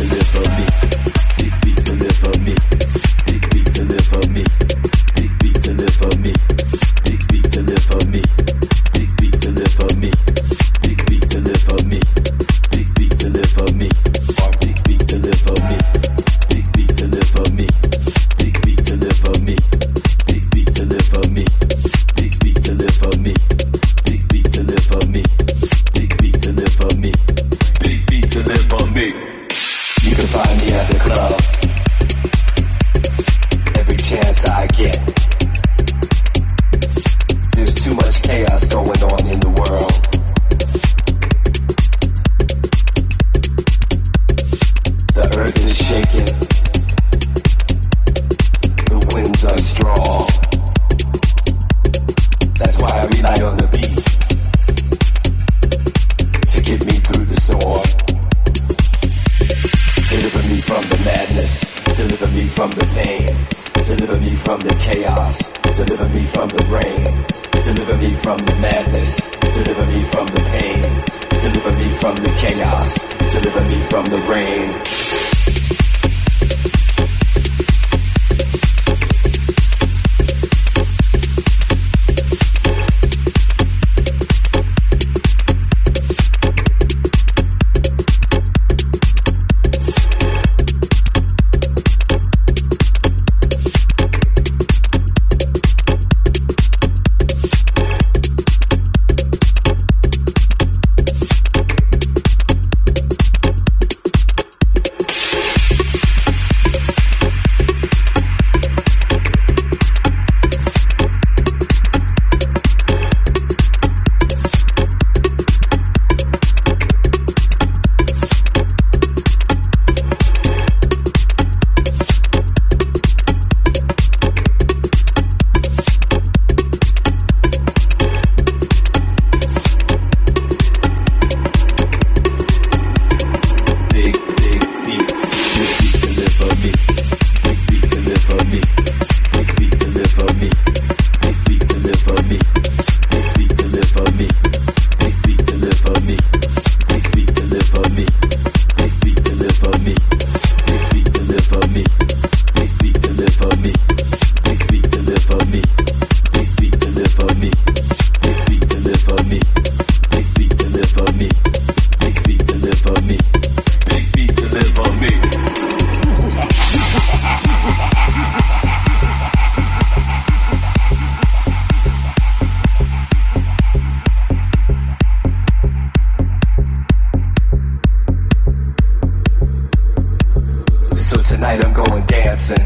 Tonight I'm going dancing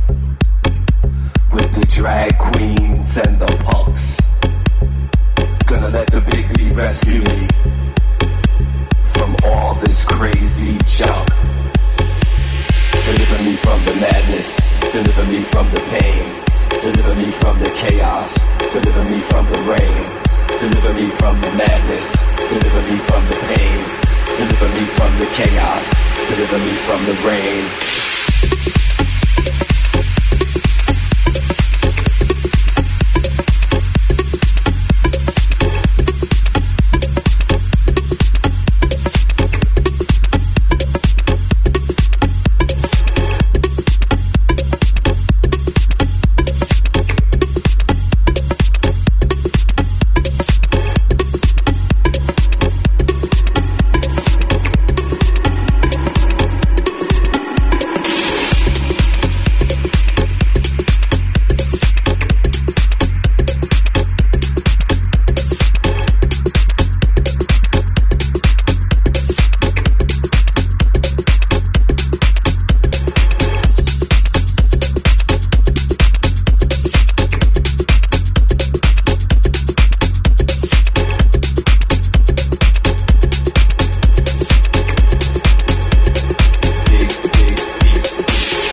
with the drag queens and the punks. Gonna let the big beat rescue me from all this crazy junk. Deliver me from the madness, deliver me from the pain, deliver me from the chaos, deliver me from the rain, deliver me from the madness, deliver me from the pain, deliver me from the chaos, deliver me from the rain.